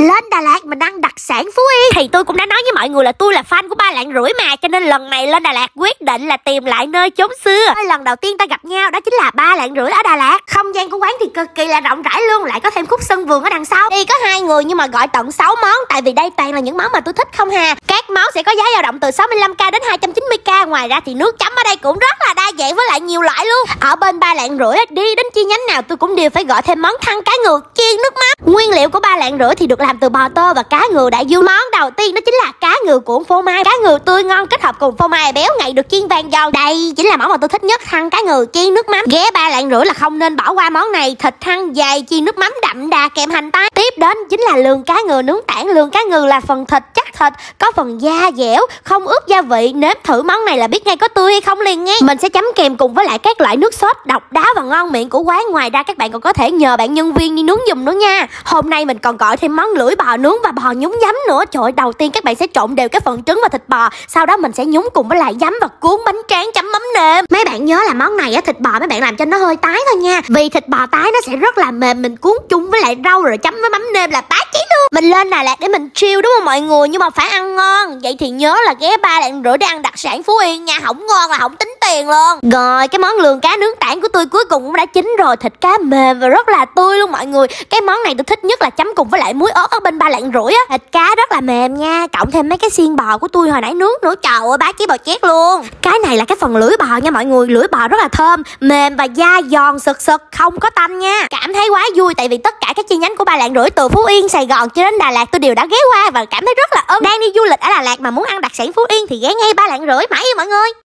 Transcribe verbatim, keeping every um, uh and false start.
Lên Đà Lạt mình ăn đặc sản Phú Yên. Thì tôi cũng đã nói với mọi người là tôi là fan của Ba Lạng Rưỡi mà, cho nên lần này lên Đà Lạt quyết định là tìm lại nơi chốn xưa. Lần đầu tiên ta gặp nhau đó chính là Ba Lạng Rưỡi ở Đà Lạt. Không gian của quán thì cực kỳ là rộng rãi luôn, lại có thêm khúc sân vườn ở đằng sau. Đi có hai người nhưng mà gọi tận sáu món, tại vì đây toàn là những món mà tôi thích không hà. Các món sẽ có giá dao động từ sáu mươi lăm k đến hai trăm chín mươi k. Ngoài ra thì nước chấm ở đây cũng rất là đa dạng với lại nhiều loại luôn. Ở bên Ba Lạng Rưỡi đi đến chi nhánh nào tôi cũng đều phải gọi thêm món thăn cá ngừ chiên nước mắm. Nguyên liệu của Ba Lạng Rưỡi thì được làm từ bò tơ và cá ngừ đại dương. Món đầu tiên đó chính là cá ngừ cuộn phô mai. Cá ngừ tươi ngon kết hợp cùng phô mai béo ngậy được chiên vàng giòn. Đây chính là món mà tôi thích nhất, thăn cá ngừ chiên nước mắm. Ghé Ba Lạng Rưỡi là không nên bỏ qua món này. Thịt thăn dày chiên nước mắm đậm đà kèm hành tái. Tiếp đến chính là lườn cá ngừ nướng tảng. Lườn cá ngừ là phần thịt chắc thịt, có phần da dẻo, không ướp gia vị. Nếm thử món này là biết ngay có tươi hay không liền nghe. Mình sẽ chấm kèm cùng với lại các loại nước sốt độc đáo và ngon miệng của quán. Ngoài ra các bạn còn có thể nhờ bạn nhân viên đi nướng giùm nữa nha. Hôm nay mình còn gọi thêm món lưỡi bò nướng và bò nhúng giấm nữa. Trời ơi, đầu tiên các bạn sẽ trộn đều cái phần trứng và thịt bò, sau đó mình sẽ nhúng cùng với lại giấm và cuốn bánh tráng chấm mắm nêm. Mấy bạn nhớ là món này á, thịt bò mấy bạn làm cho nó hơi tái thôi nha, vì thịt bò tái nó sẽ rất là mềm. Mình cuốn chung với lại rau rồi chấm với mắm nêm là bá chí luôn. Mình lên Đà Lạt để mình chill đúng không mọi người, nhưng mà phải ăn ngon. Vậy thì nhớ là ghé Ba Lạng Rưỡi để ăn đặc sản Phú Yên nha, không ngon là không tính tiền luôn. Rồi cái món lườn cá nướng tảng của tôi cuối cùng cũng đã chín rồi. Thịt cá mềm và rất là tươi luôn mọi người. Cái món này tôi thích nhất là chấm cùng với lại muối ớt ở bên Ba Lạng Rưỡi á. Thịt cá rất là mềm nha, cộng thêm mấy cái xiên bò của tôi hồi nãy nướng nữa, trời ơi bá chí bò chét luôn. Cái này là cái phần lưỡi bò nha mọi người. Lưỡi bò rất là thơm, mềm và da giòn sực sực, không có tanh nha. Cảm thấy quá vui tại vì tất cả các chi nhánh của Ba Lạng Rưỡi từ Phú Yên, Sài Gòn cho đến Đà Lạt tôi đều đã ghé qua và cảm thấy rất là ưng. Đang đi du lịch ở Đà Lạt mà muốn ăn đặc sản Phú Yên thì ghé ngay Ba Lạng Rưỡi mãi mọi người.